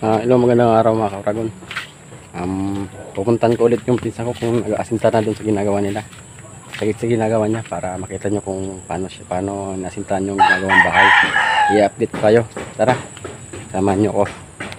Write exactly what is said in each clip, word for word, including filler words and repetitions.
Uh, hello, magandang araw mga ka-Oragon. Um, pupuntan ko ulit yung pinsan ko kung nag-aasinta na dun sa ginagawa nila. Sagit sa ginagawa niya para makita nyo kung paano siya, paano nasintahan yung ginagawang bahay. I-update ko kayo. Tara, samahan nyo ko.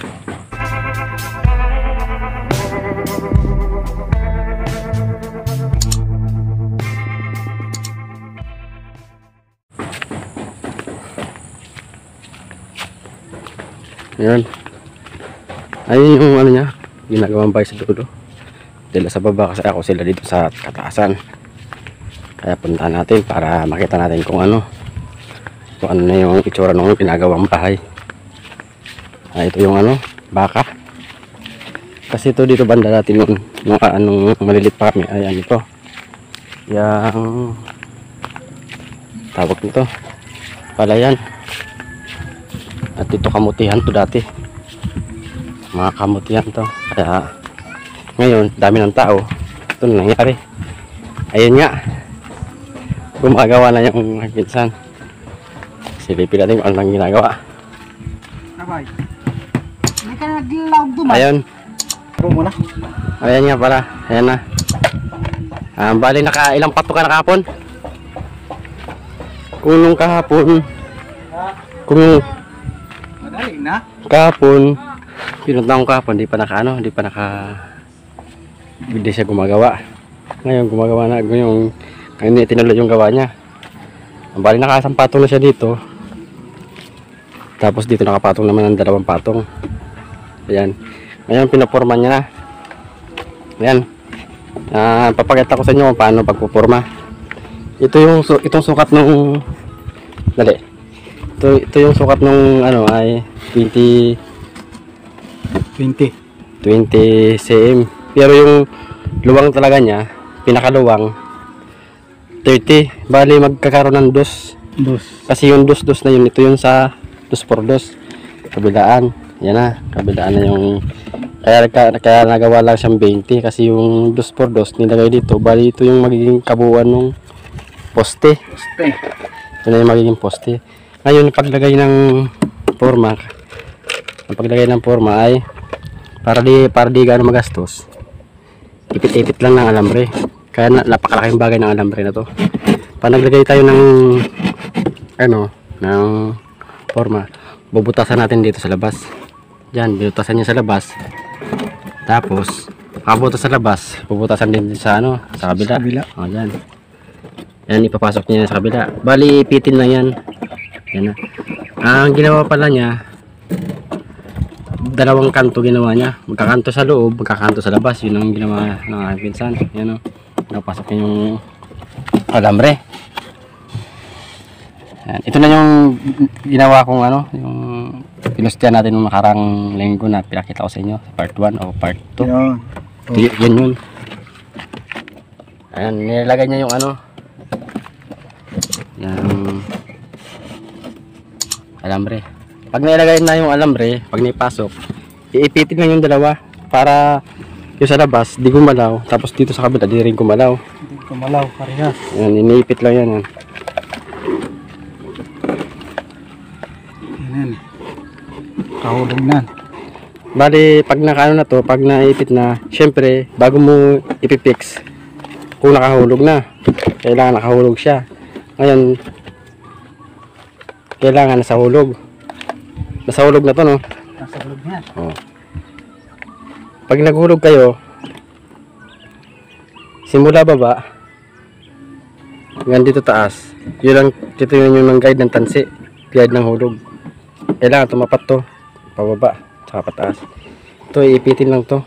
Ayan. Ayun yung ano niya, ginagawang bahay sa dulo. Dila sa baba kasi ako sila dito sa kataasan. Kaya puntahan natin para makita natin kung ano kung ano na yung itsura ng ginagawang bahay. Ah, ito yung ano, baka. Kasi ito dito banda natin nung, nung anong malilit pa kami. Ayan ito. Yang tawag nito, palayan. At ito kamutihan to dati, mga kamutihan to. Kaya ngayon dami ng tao, ito na nangyari. Ayun nga, gumagawa na yung pinsan. Silipin natin kung anong ginagawa. Ayun, ayan nga pala, ayan na. um, bali naka ilang pato ka na kahapon? Kung nung kahapon kung na? Kahapon, pinunta ko kahapon, di pa naka ano, di pa naka hindi siya gumagawa. Ngayon gumagawa na, yung ngayon tinuloy yung gawa niya. Bali nakasang patong na siya dito. Tapos dito nakapatong naman ng dalawang patong. Ayan. Ngayon pinaporma niya na. Ayan. Uh, papakita ko sa inyo kung paano pagpuporma. Ito yung itong sukat nung dali. Ito, ito yung sukat nung ano ay twenty centimeters. Pero yung luwang talaga niya, pinakaluwang thirty. Bali magkakaroon ng dos. Dos. Kasi yung dos dos na yun, ito yung sa dos por dos. Kabilaan. Yan na, kabilaan na yung kaya, kaya nagawa lang siyang twenty kasi yung dos por dos nilagay dito. Bali ito yung magiging kabuuan ng poste. Poste. Ito na yung magiging poste. Ngayon paglagay ng forma, ang paglagay ng forma ay para di para di gaano magastos. Ipit-ipit lang ng alambre. Kaya na, napakalaking bagay ng alambre na to. Pag naglagay tayo ng ano, ng forma, bubutasan natin dito sa labas. Diyan, bubutasan niya sa labas. Tapos, pagbutas sa labas, bubutasan din sa ano, sa kabila. Sa kabila. Oh, diyan. Yan ipapasok niya sa kabila. Bali ipitin lang yan. Yan na. Ang ginawa pala niya, dalawang kanto ginawa niya. Magkakanto sa loob, magkakanto sa labas. Yun ang ginawa ng aking pinsan. Yan o. Napasok niya yung alambre. Yan. Ito na yung ginawa kong ano, yung pinustihan natin nung nakarang linggo na pinakita ko sa inyo. Part one o part two. Yan. Oh. Yan yun. Ayan, nilagay niya yung ano, yung alambre. Pag nilagay na yung alambre, pag naipasok, iipitin lang yung dalawa para yung sa labas di gumalaw, tapos dito sa kabila di rin gumalaw. Di gumalaw parehas. Yan, iniipit lang yan. Yan. Yan. Kahulog na. Bali, pag nakaano na to, pag naipit na, syempre, bago mo ipipix, kung nakahulog na, kailangan nakahulog siya. Ngayon, kailangan nasa hulog. Nasa hulog na to, no? Nasa hulog na. Oh. Pag naghulog kayo, simula baba, hanggang dito taas, yun lang, dito yun yung guide ng tansi, guide ng hulog. Kailangan tumapat to, pababa, saka pataas. Ito, iipitin lang to.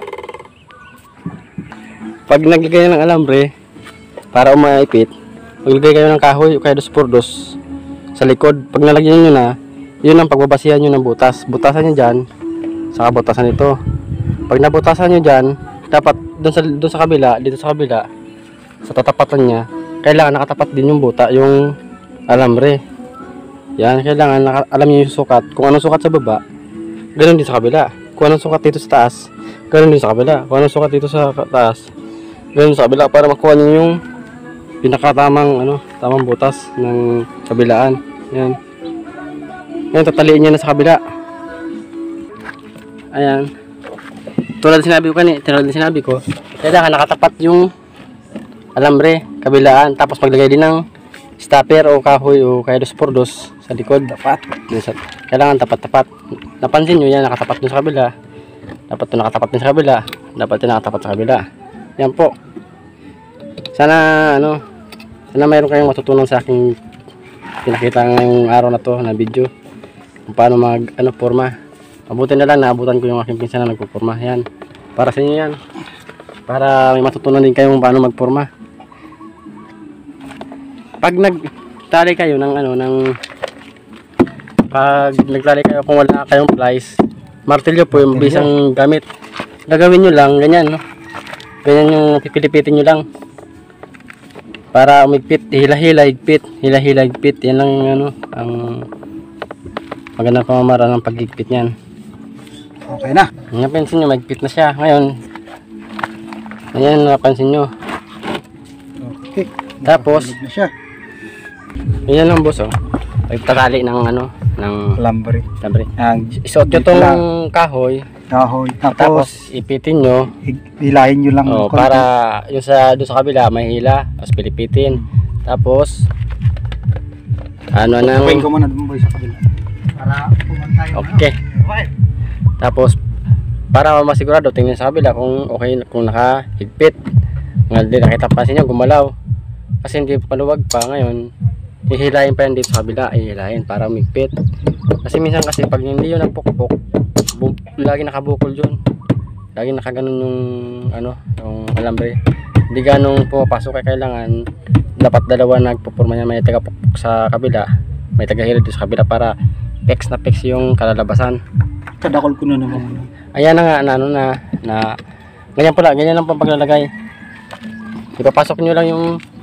Pag naglagay ng alambre, para umaipit, maglagay kayo ng kahoy o kaya dos por dos sa likod. Pag nalagyan nyo na, yun ang pagbabasihan nyo ng butas. Butasan nyo dyan, saka butasan ito. Pag nabutasan nyo dyan, dapat dun sa, dun sa kabila, dito sa kabila, sa tatapatan nya, kailangan nakatapat din yung buta, yung alambre. Yan, kailangan naka, alam nyo yung sukat. Kung anong sukat sa baba, ganun din sa kabila. Kung anong sukat dito sa taas, ganun din sa kabila. Kung anong sukat dito sa taas, ganun sa kabila, para makuha nyo yung pinakatamang ano, tamang butas ng kabilaan. Yan. Ngayon tataliin niya na sa kabila. Ayan. Tulad sinabi ko kanina, tulad din sinabi ko, kailangan nakatapat yung alambre, kabilaan, tapos maglagay din ng stopper o kahoy o kaya dos por dos sa likod. Tapat. Kailangan tapat-tapat. Napansin nyo yan, nakatapat dun sa kabila. Dapat ito nakatapat din sa kabila. Dapat ito nakatapat sa kabila. Yan po. Sana, ano, sana mayroon kayong matutunan sa aking pinakita ngayong araw na to na video. Kung paano mag, ano, forma. Mabuti na lang, naabutan ko yung aking pinsan na nagpuporma. Yan. Para sa inyo yan. Para may matutunan din kayo kung paano magporma. Pag nagtali kayo ng, ano, ng, pag nagtali kayo kung wala kayong plies, martilyo po yung bisang gamit. Gagawin nyo lang, ganyan, no? Ganyan yung pipilipitin nyo lang. Para umigpit, hila-hila, higpit, hila-hila, higpit. Yan lang, ano, ang magandang pamamaraan ng pag-higpit niyan. Okay na. Napansin nyo, magpit na siya. Ngayon, ayan, napansin nyo. Okay. Tapos, na siya. ayan lang, boss, oh. Pagtatali ng, ano, ng Lambre. lambre. Ang Isuot nyo tong kahoy. kahoy. Tapos, Tapos, ipitin nyo. hilahin nyo lang. Oh, konti. para yung sa, doon sa kabila, may hila. Tapos, pilipitin. Tapos, ano nang... Pwede ko muna dun boy sa kabila. Para pumantay. Okay. Tapos, para masigurado, tingnan sa kabila kung okay, kung nakahigpit. Nga din, nakita pa sa inyo, gumalaw. Kasi hindi paluwag pa ngayon. Hihilahin pa yan dito sa kabila, hihilahin para umigpit. Kasi minsan kasi pag hindi yun nagpukpok, lagi nakabukol yun. Lagi nakaganon yung, ano, yung alambre. Hindi ganong pumapasok, kaya kailangan dapat dalawa nagpupurma niya, may tagapukpok sa kabila, may tagahilid sa kabila para pex na pex yung kalalabasan. Kadakol ko na naman. Ayan na nga, na, ano na, na, ganyan pala, ganyan lang pang paglalagay. Ipapasok nyo lang yung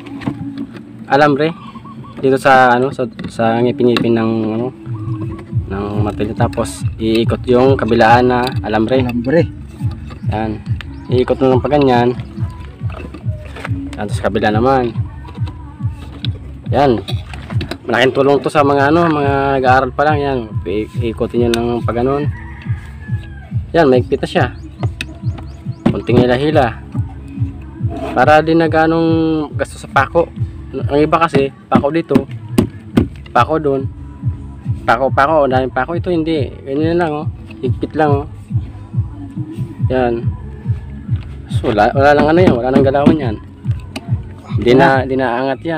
alambre dito sa, ano, sa, sa ngipin-ngipin ng, ano, ng martilyo. Tapos, iikot yung kabilaan na alambre. Alambre. Yan. Iikot mo lang pa ganyan. Tapos, kabila naman. Yan. Malaking tulong to sa mga, ano, mga nag-aaral pa lang. Yan. Iikotin nyo lang pa ganon. Yan, maigpit na siya. Kunting hila-hila. Para din na ganong gasto sa pako. Ang iba kasi, pako dito, pako doon, pako, pako, daming pako. Ito hindi, ganyan lang, oh. Higpit lang, oh. Yan. So, wala, wala lang ano yan, wala nang galawan yan. Hindi na, hindi na angat yan.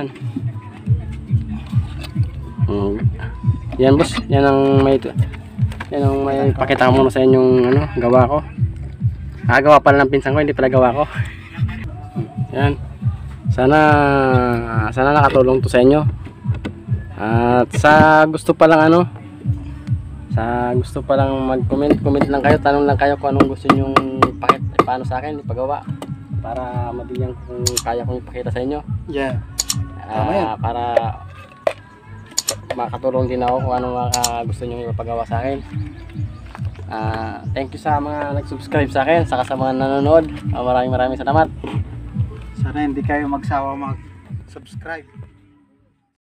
Hmm. Yan, boss, yan ang may, yan ang may pakita ko muna sa inyong, ano, gawa ko. Ah, gawa pala ng pinsan ko, hindi pala gawa ko. Yan. Sana sana nakatulong to sa inyo. At sa gusto pa lang, ano, sa gusto pa lang mag-comment, comment lang kayo, tanong lang kayo kung anong gusto niyo pakit paano sa akin ipagawa para mabigyan kung kaya kong ipakita sa inyo. Yeah. Uh, para makatulong din ako kung anong uh, gusto niyo ipagawa sa akin. Uh, thank you sa mga nag-subscribe sa akin, saka sa mga nanonood. Uh, maraming maraming salamat. Sana hindi kayo magsawa mag-subscribe.